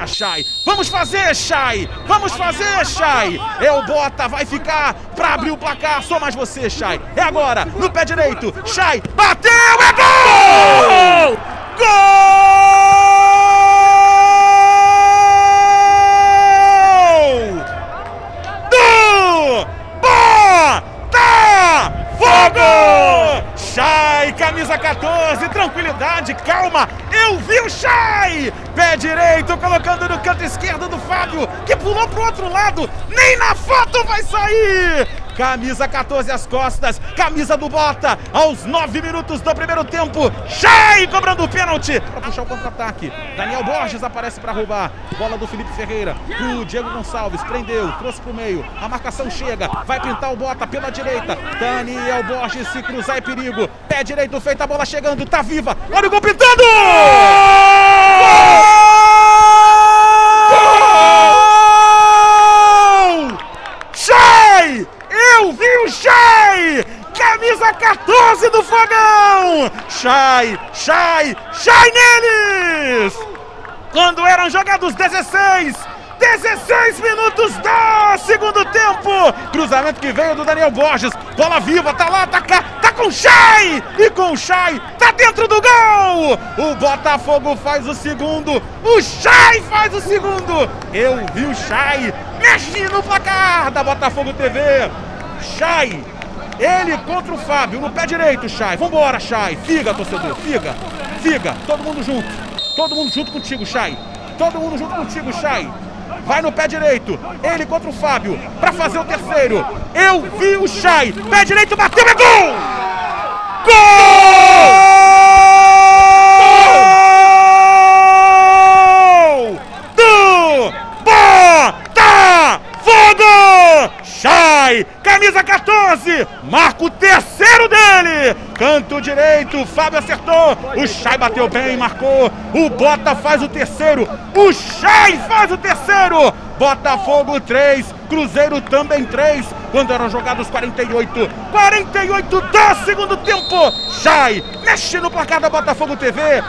Chay. Vamos fazer, Chay. Vamos fazer, Chay. É o Bota, vai ficar pra abrir o placar. Só mais você, Chay. É agora, no pé direito. Chay bateu, é gol! Gol! Do Botafogo! Chay, camisa 14, tranquilidade, calma, eu vi o Chay! Pé direito, colocando no canto esquerdo do Fábio, que pulou pro outro lado, nem na foto vai sair! Camisa 14 às costas, camisa do Bota, aos 9 minutos do primeiro tempo, Chay cobrando o pênalti, para puxar o contra-ataque, Daniel Borges aparece para roubar, bola do Felipe Ferreira, o Diego Gonçalves, prendeu, trouxe pro meio, a marcação chega, vai pintar o Bota pela direita, Daniel Borges, se cruzar é perigo, pé direito feito, a bola chegando, tá viva, olha o gol pintando! Gol! Chay! Eu vi o Chay! Camisa 14 do Fogão! Chay neles! Quando eram jogados 16 minutos do segundo tempo! Cruzamento que veio do Daniel Borges, bola viva, tá lá, tá cá, tá com o Chay! E com o Chay, tá dentro do gol! O Botafogo faz o segundo, o Chay faz o segundo! Eu vi o Chay, mexe no placar da Botafogo TV! Chay, ele contra o Fábio, no pé direito, Chay, vambora, Chay, figa, torcedor, figa, todo mundo junto contigo, Chay, todo mundo junto contigo, Chay, vai no pé direito, ele contra o Fábio, pra fazer o terceiro, eu vi o Chay, pé direito, bateu, é gol! Gol! Do Botafogo! Chay, camisa 14, marca o terceiro dele, canto direito, Fábio acertou, o Chay bateu bem, marcou, o Bota faz o terceiro, o Chay faz o terceiro, Botafogo 3, Cruzeiro também 3, quando eram jogados 48 do segundo tempo, Chay mexe no placar da Botafogo TV.